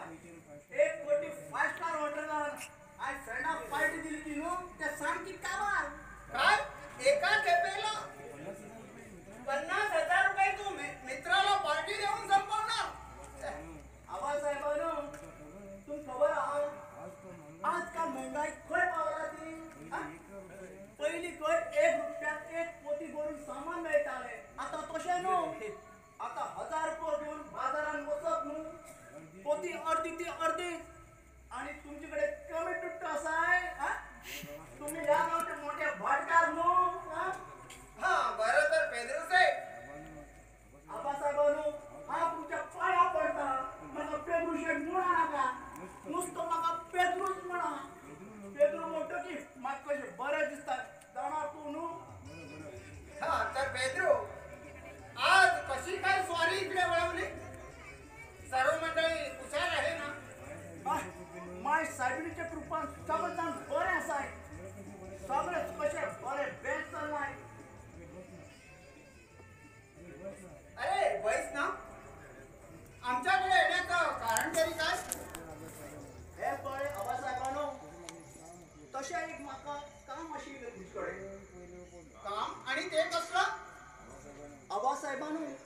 एक कोटी 5 स्टार हॉटेलार आज फ्रेंडाक पार्टी दिली की न्हू ते सामकी काबार. काय एका खेपेला 50,000 रुपये तू मित्राला पार्टी देऊन संपवणार. आबासाहेबांनो तुम खबर आहा आजकाल महंगाई खंय पावला ती हा? पहिली खंय 1 रुपयाक 1 पोती भरून सामान मेळटाले आता तशें न्हू. आता 1000 रुपये घेऊन बाजारात वचप न्हू पोती अर्दी ती अर्दी आणि तुमच्याकडे कमी तुट्ट असाय हा? तुम्ही या गावचे मोठे भाटकार न्हू हा? हा बरं तर पेद्रू साहेब आबासाहेबांनो हा तुमच्या पाया पडता मला पेद्रू शेठ म्हणा नका नुसतं म्हाका पेद्रूच म्हणा. पेद्रू म्हणतो की म्हाका कशें बरें दिसता जाणा तूं न्हू. हा तर पेद्रू आज कशी काय स्वारी इकडे वळवली. सर्व मंडळी हुशार आहे ना. माय सायबिणीच्या कृपान सगळं जाण बरें आसाय सगळेच कशें बरें बेस्ट चल्लाय. अरे बैस ना आमच्याकडे येण्याचं कारण तरी काय. हे पळय आबासाहेबांनो तशें एक म्हाका काम आशिल्लें तुजे कडेन. काम आणि ते कसलं. आबासाहेबांनो